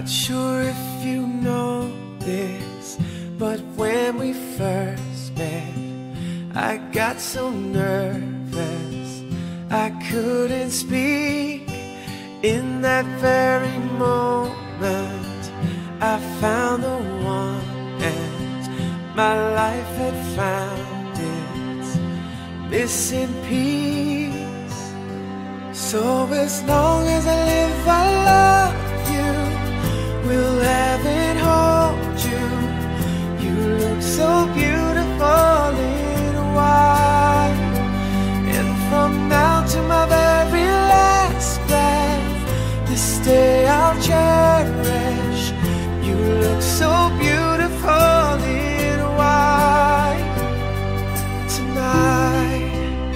sure if you know this, but when we first met, I got so nervous I couldn't speak. In that very moment I found the one, and my life had found its missing piece. So as long as I live, I love you, will have and hold you. You look so beautiful in white, and from now to my very last breath, this day I'll cherish. You look so beautiful in white tonight.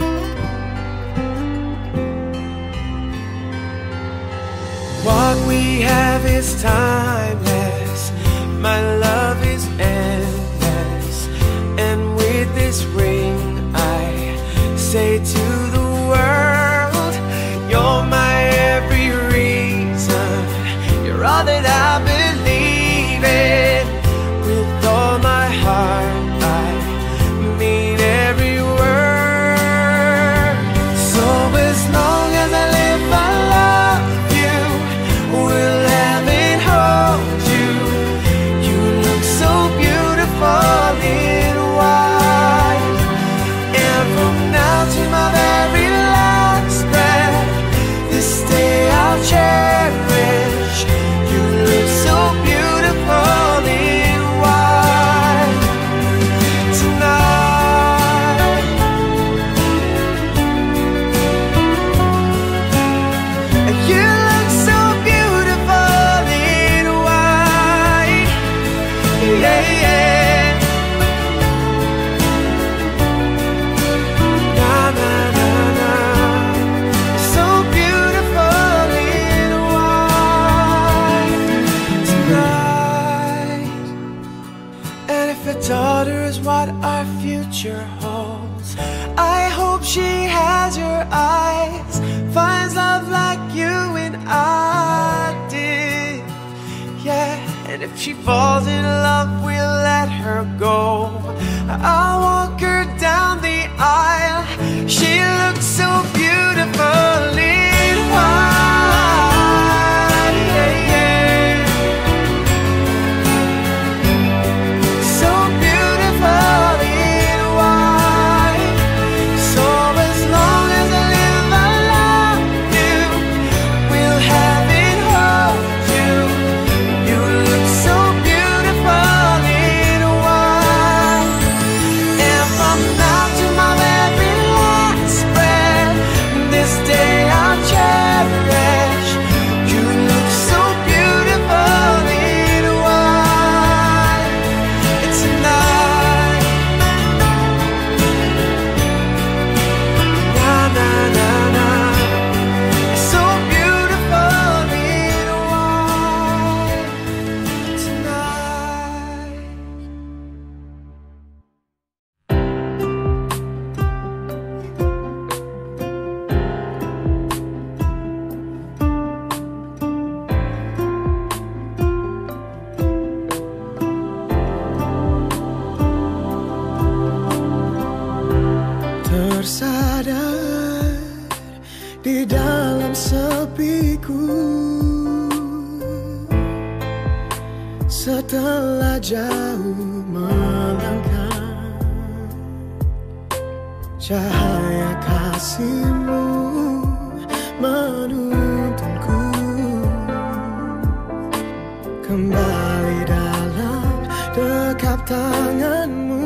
What we have is timeless, my love is endless, and with this ring I say to the world, you're my every reason, you're all that I believe in. With all my heart I mean every word. So as long as I live, I love you, will have and hold you. You look so beautiful in white, and from now to my very last breath, this day I'll cherish. You look so beautiful in white tonight. You look so beautiful in white, yeah, yeah. Na na na na, so beautiful in white tonight. And if a daughter is what our future holds, I hope she has your eyes, finds love like you and I did, yeah. And if she falls in love, we'll let her go. I'll walk her down the aisle. She looks so beautiful in white, yeah, yeah. So beautiful in white. So as long as I live, I love you, will have and hold you. You look so beautiful in white, and from now to my very last breath, this day I'll cherish. You look so beautiful in white tonight. Na na na na, so beautiful in white tonight. Tersadar di dalam sepiku, setelah jauh melangkah, cahaya kasih-Mu menuntunku kembali dalam dekap tangan-Mu.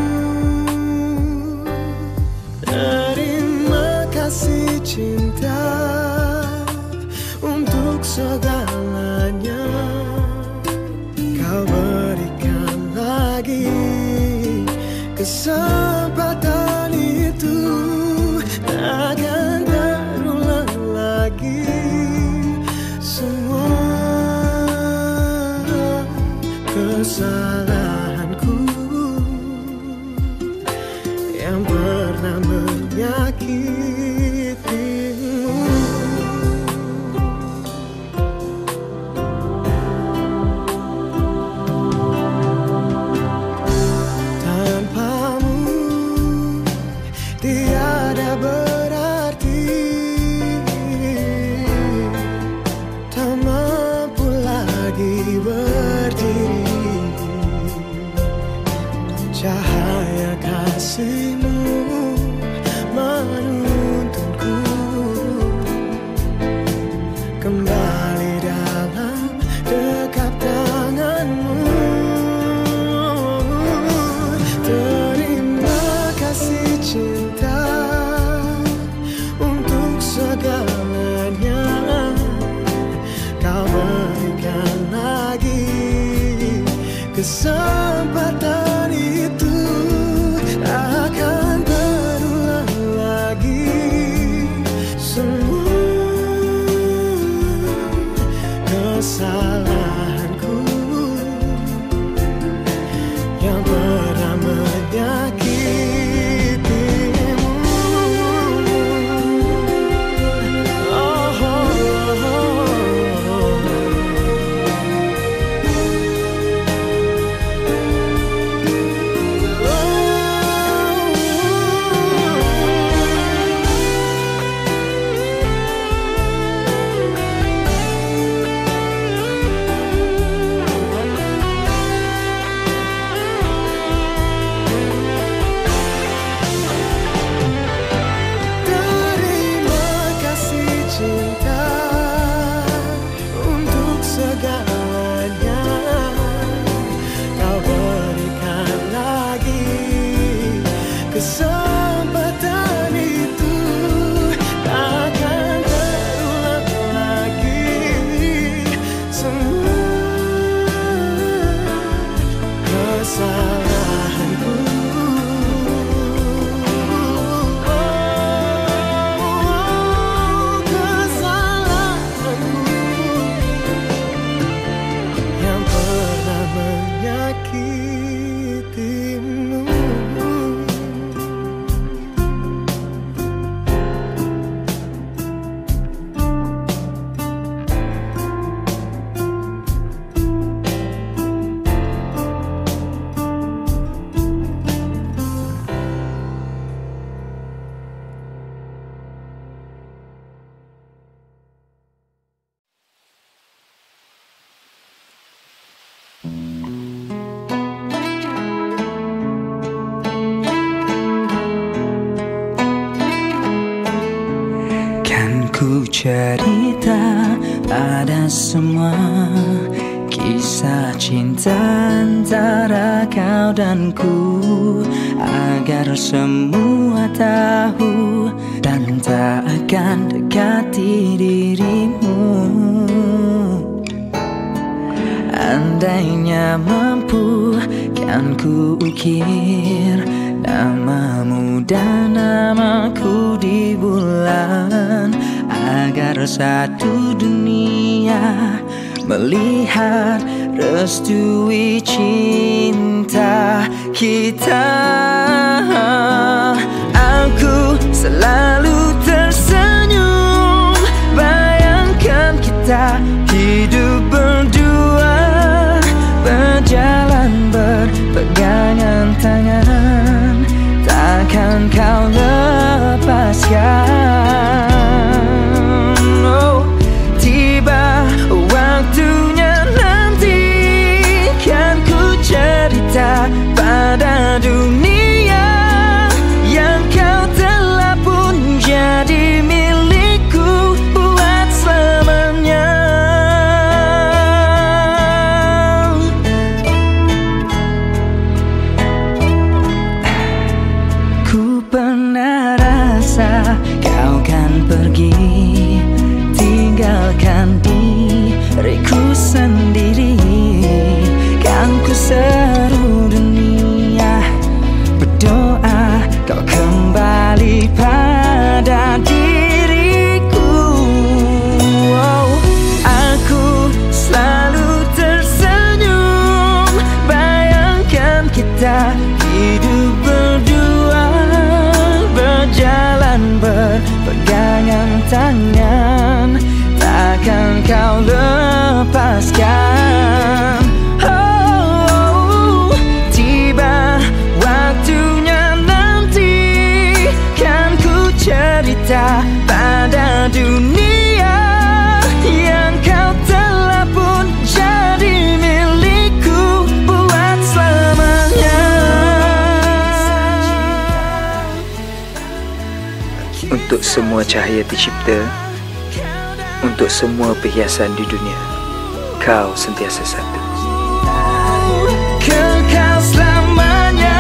Terima kasih cinta untuk segalanya. Kau berikan lagi kesempatan itu, takkan terulang lagi semua kesalahanku yang pernah menyakitimu. berdiri. Cahaya kasih-Mu menuntunku kembali dalam dekat tangan-Mu. Terima kasih cinta untuk segalanya Kau berikan lagi. Kesempatan itu akan berulang lagi. Semua kesalahanku yang pernah menyakitimu. Kesempatan itu takkan terulang lagi. Semua kesalahanku yang pernah menyakitimu. Kan ku cerita pada semua kisah cinta antara kau dan ku, agar semua tahu dan tak akan dekati dirimu. Andainya mampu kan ku ukir namamu dan namaku di bulan, agar satu dunia melihat restui cinta kita. Aku selalu tersenyum bayangkan kita hidup berdua, berjalan berpegangan tangan, takkan kau lepaskan. Oh, tiba waktunya nanti kan ku cerita pada dunia yang kau telah pun jadi milikku buat selamanya. Ku pernah Untuk semua cahaya tercipta, untuk semua perhiasan di dunia, kau sentiasa satu. Kekal selamanya.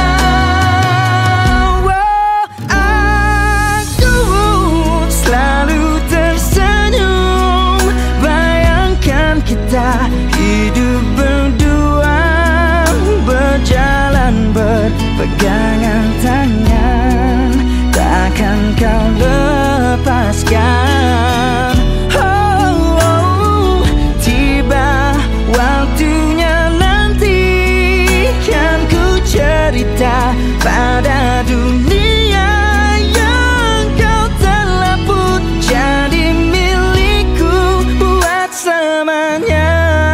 Aku selalu tersenyum bayangkan kita hidup berdua, berjalan berpegangan tangan, takkan kau lepaskan. Tiba waktunya nanti kan ku cerita pada dunia yang kau telah put jadi milikku buat selamanya.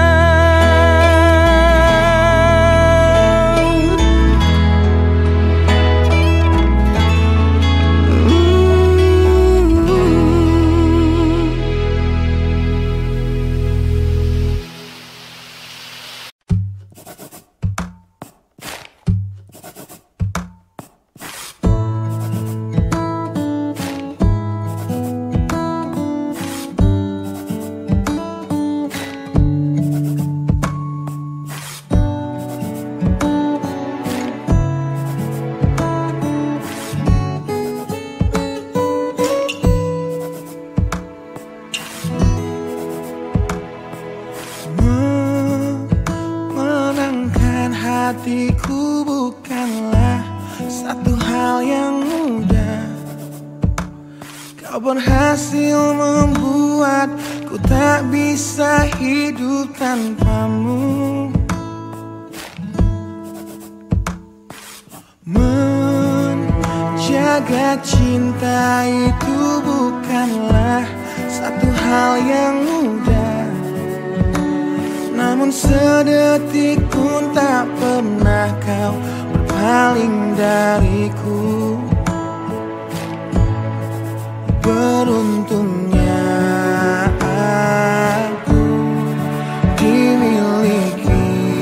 Menenangkan hatiku bukanlah satu hal yang mudah. Kau berhasil membuatku tak bisa hidup tanpamu. Menjaga cinta itu bukanlah satu hal yang mudah. Namun sedetik pun tak pernah kau berpaling dariku. Beruntungnya aku dimiliki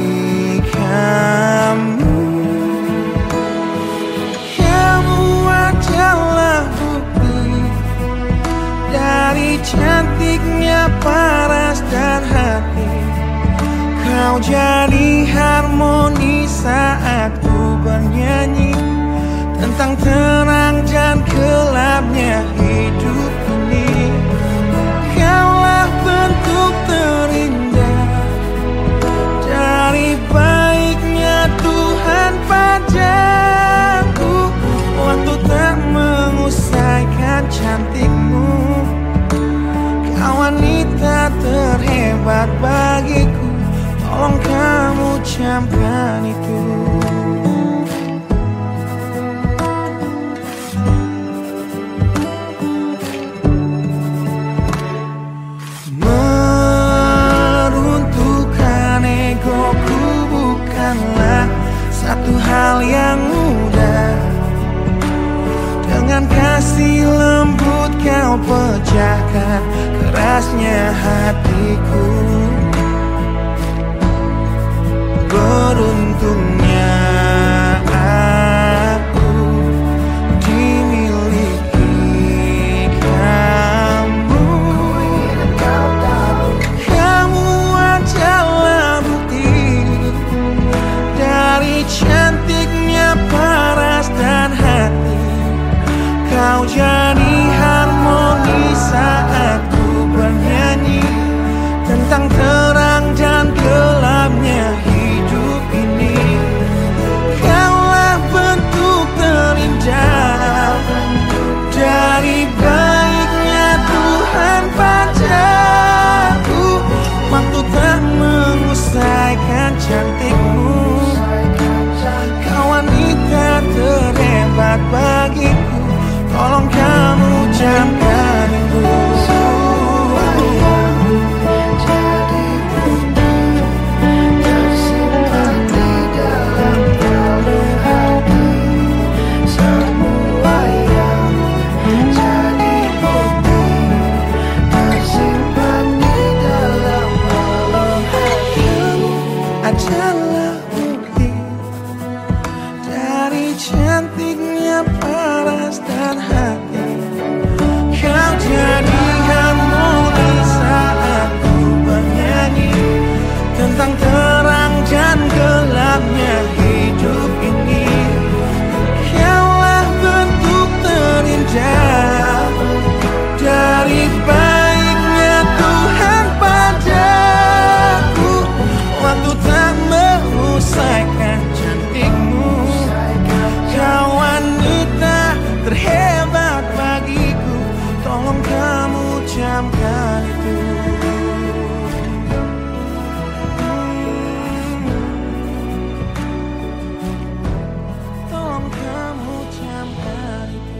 kamu. Kamu adalah bukti dari cantiknya paras dan hati. Kau jadi harmoni saat ku bernyanyi tentang terang dan gelapnya hidup ini. Kaulah bentuk terindah dari baiknya Tuhan padaku. Waktu tak mengusaikan cantikmu, kau wanita terhebat bagiku. Tolong kamu camkan itu. Meruntuhkan egoku bukanlah satu hal yang mudah. Dengan kasih lembut kau pecahkan kerasnya hatiku. Beruntungnya aku dimiliki kamu. Kamu adalah bukti dari cantiknya paras dan hati. Kau jadi harmoni saat ku bernyanyi tentang terang dan gelapnya hidup ini. Kaulah bentuk terindah dari baiknya Tuhan padaku. Waktu tak mengusaikan cantikmu, kau wanita terhebat bagiku. Tolong kamu camkan itu. Adalah bukti dari cantiknya paras dan hati. usaikan cantikmu. Kau wanita terhebat bagiku, tolong kamu camkan itu. Tolong kamu camkan itu.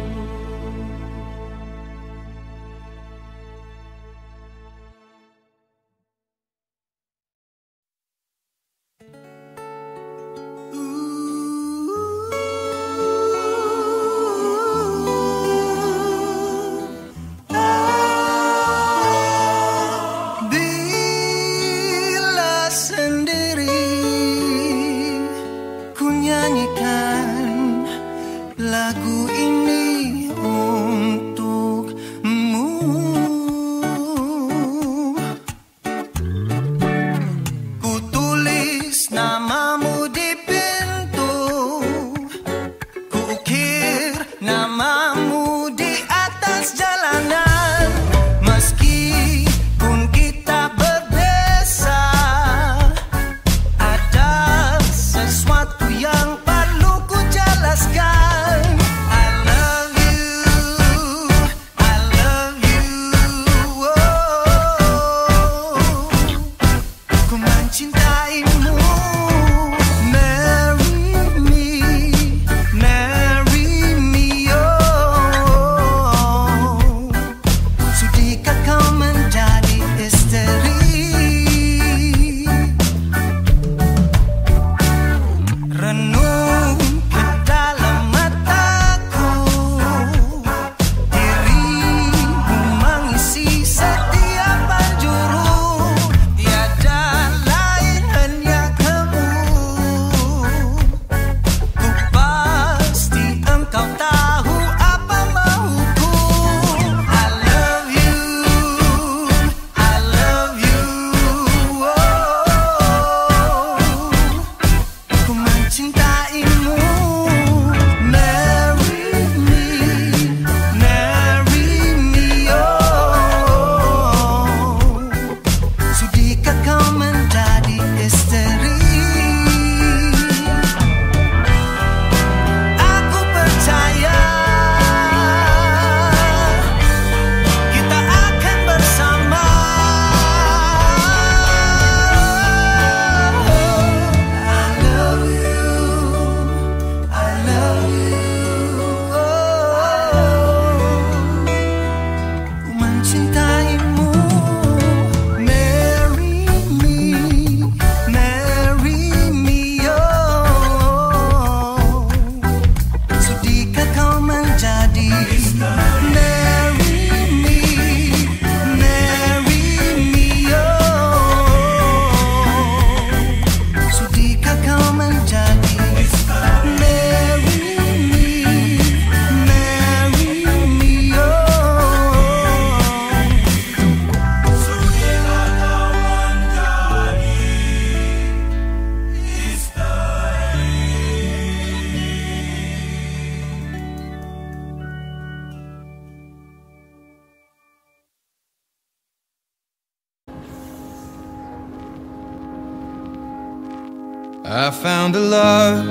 I found a love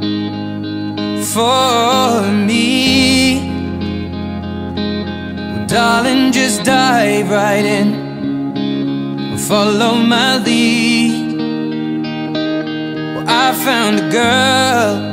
for me. Well, darling, just dive right in, follow my lead. Well, I found a girl,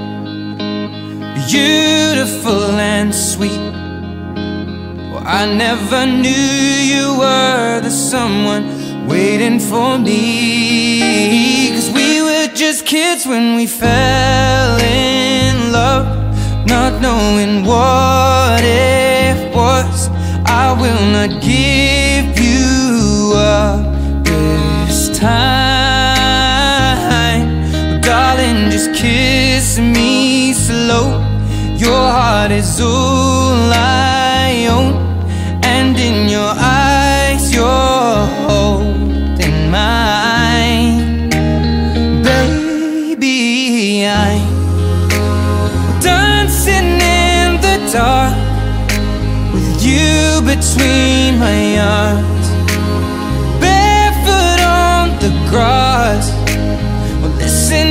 beautiful and sweet. Well, I never knew you were the someone waiting for me. 'Cause we were just kids when we fell in love, not knowing what it was. I will not give you up this time. Darling, just kiss me slow. Your heart is all I own, and in your eyes you're holding mine. Baby, I'm dancing in the dark with you between my arms, barefoot on the grass. Well, listen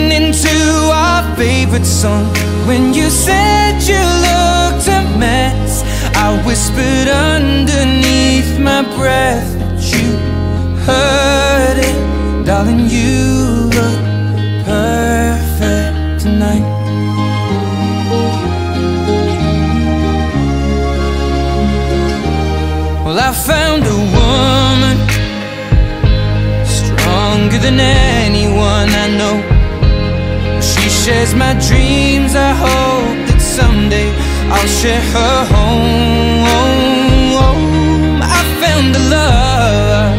favorite song. When you said you looked a mess, I whispered underneath my breath that you heard it. Darling, you look perfect tonight. Well, I found a woman stronger than anyone I know. She shares my dreams. I hope that someday I'll share her home. I found a love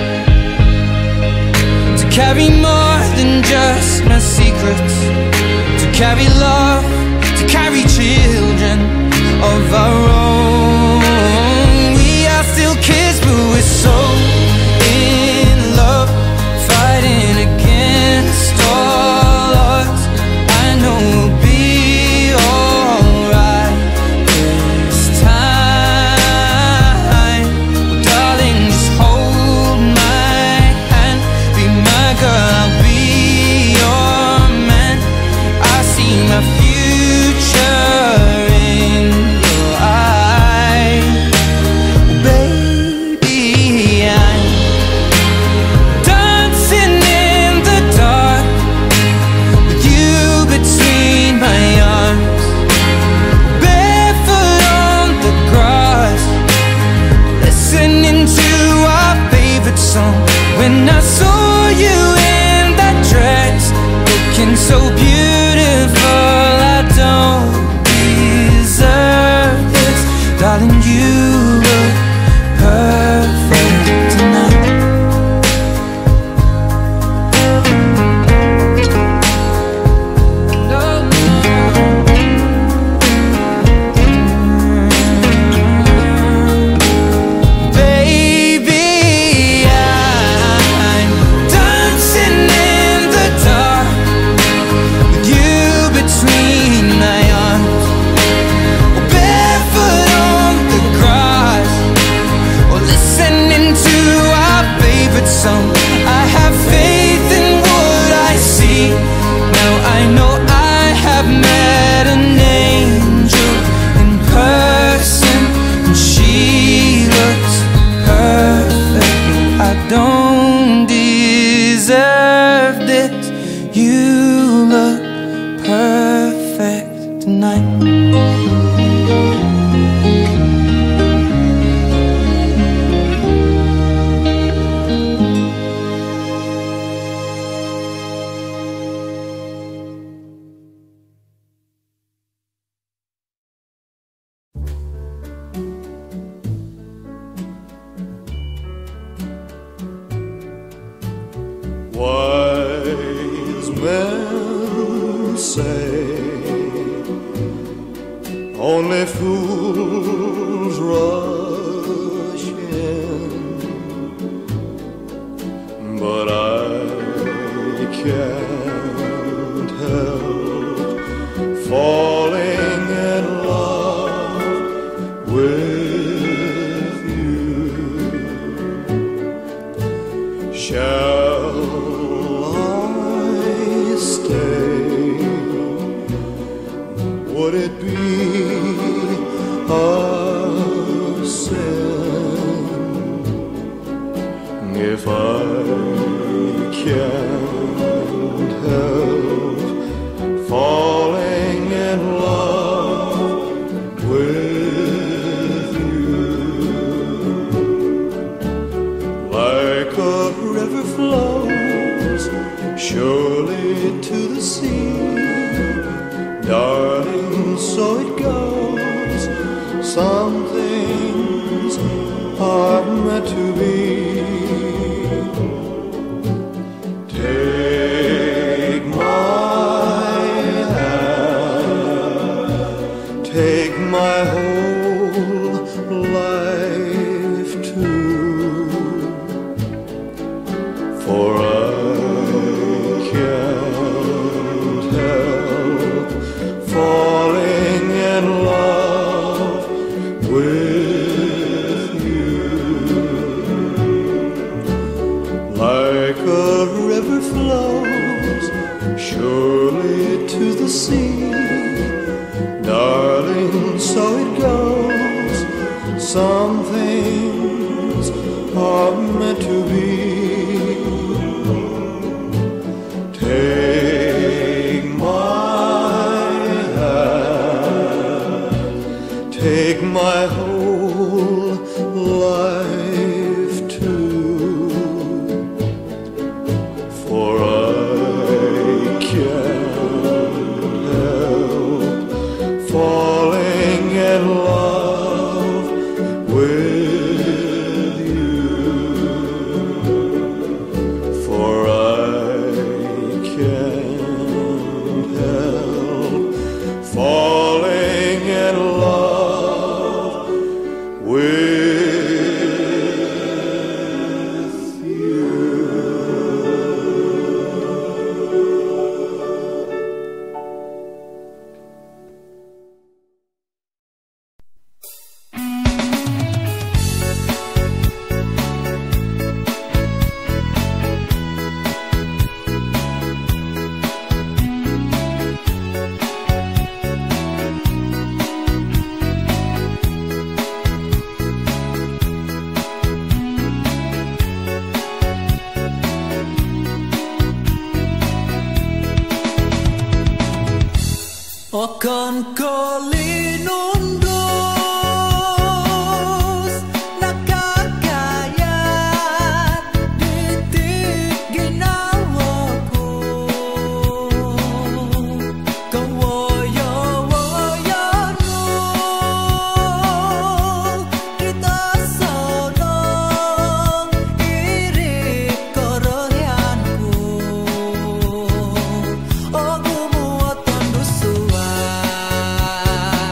to carry more than just my secrets, to carry love, to carry children of our own. We are still kids, but we're so in love, fighting against all odds. I know we'll be alright this time. Well, darling, just hold my hand, be my girl, I'll be your man. I see my future in your eyes. Baby, I'm dancing in the dark with you between my arms, barefoot on the grass, listening to our favorite song. When I saw you in that dress, looking so beautiful, I don't deserve this. Darling, you look perfect tonight. Baby, I'm dancing in the dark with you between my arms, barefoot on the grass, or listening to our favorite song. I have faith in what I see. Now I know I have met an angel in person, and she looks perfect. I don't deserve this. You look perfect tonight. Wise men say only fools rush in, but I can't help falling in love with you. Shall I stay? Would it be a sin if I can't help falling in love with you? Like a river flows surely to the sea, darling, so it goes. Some things are meant to be. Take my hand, take my whole life too, for I can't help Akan kolinundus nakakayat ditik ginawaku kawoyo-woyonu kita sonong irik koroyanku ogumu oton dusuan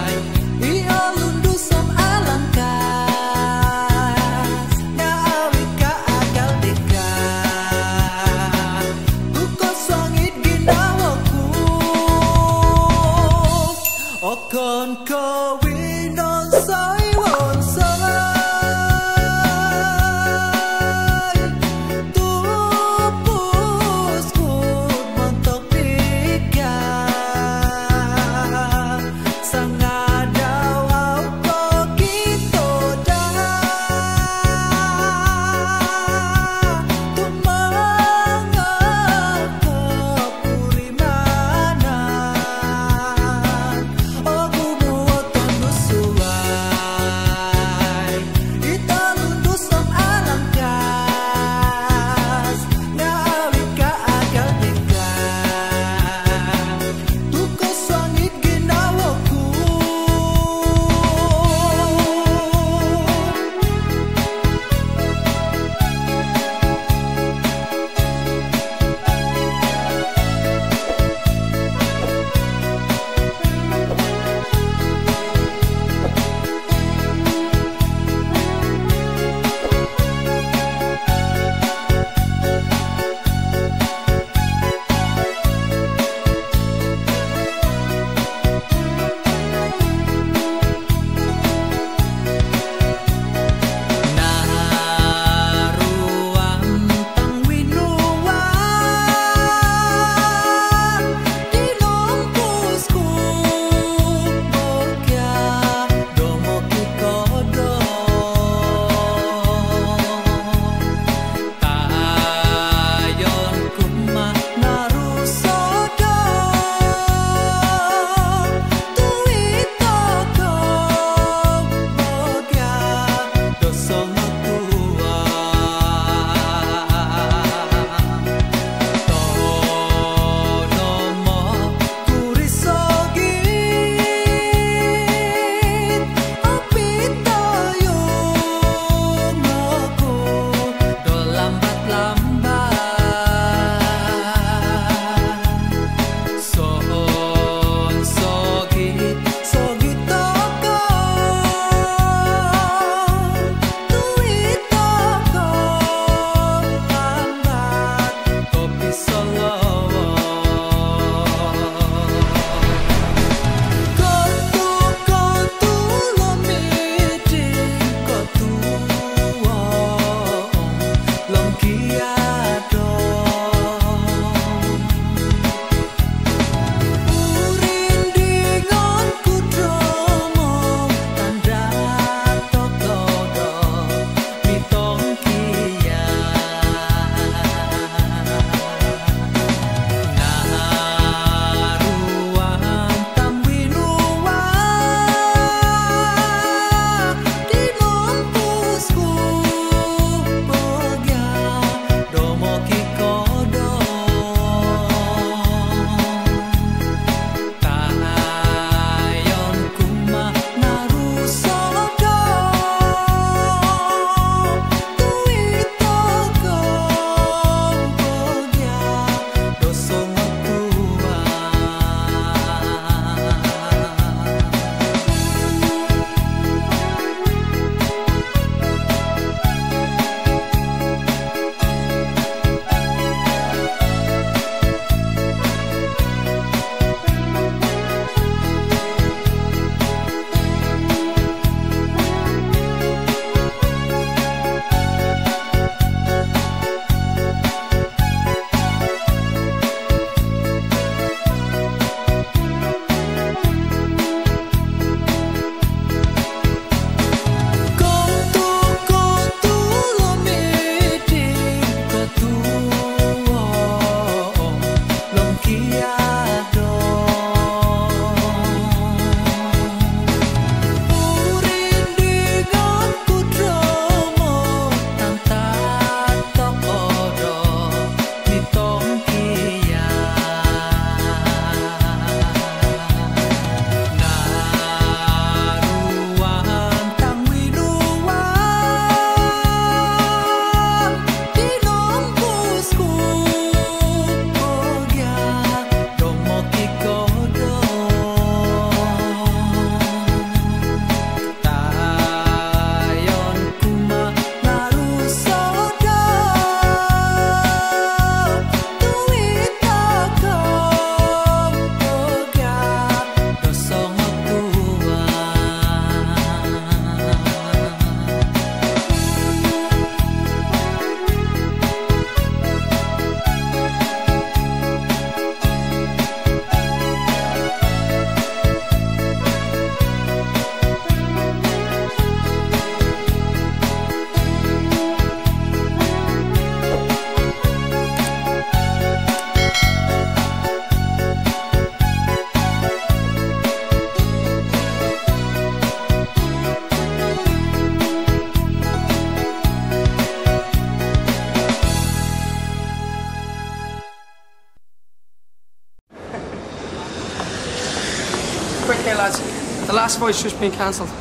Okay, lads. The last fight's just been cancelled.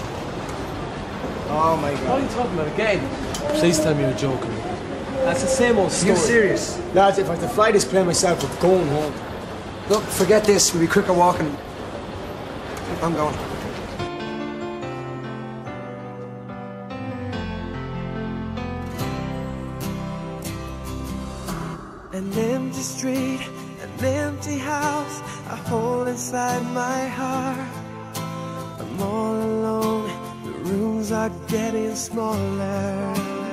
Oh my God. What are you talking about again? Please tell me you're joking. That's the same old story. You're serious? Lads, if I have to fly this plane myself, I'm going home. Look, forget this. We'll be quicker walking. I'm going. An empty street, an empty house I hold inside my heart. I'm all alone, the rooms are getting smaller.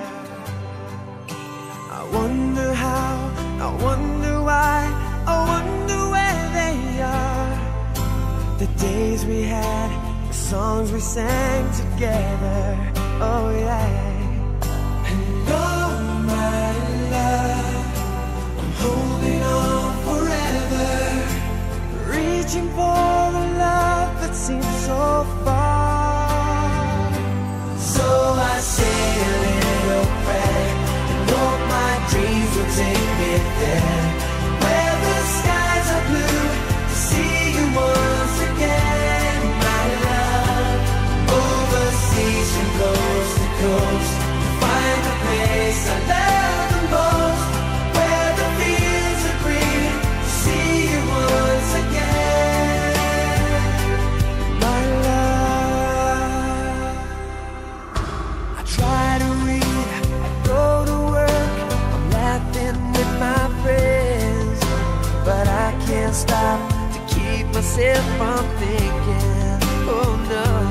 I wonder how, I wonder why, I wonder where they are. The days we had, the songs we sang together. Oh yeah. And oh my love, holding on forever, reaching for a love that seems so far. So I say a little prayer and hope my dreams will take me there, where the skies are blue, to see you once again, my love. Overseas from coast to coast, to find the place I love the most, where the fields are green, to see you once again, my love. I try to read, I go to work, I'm laughing with my friends, but I can't stop to keep myself from thinking, oh no.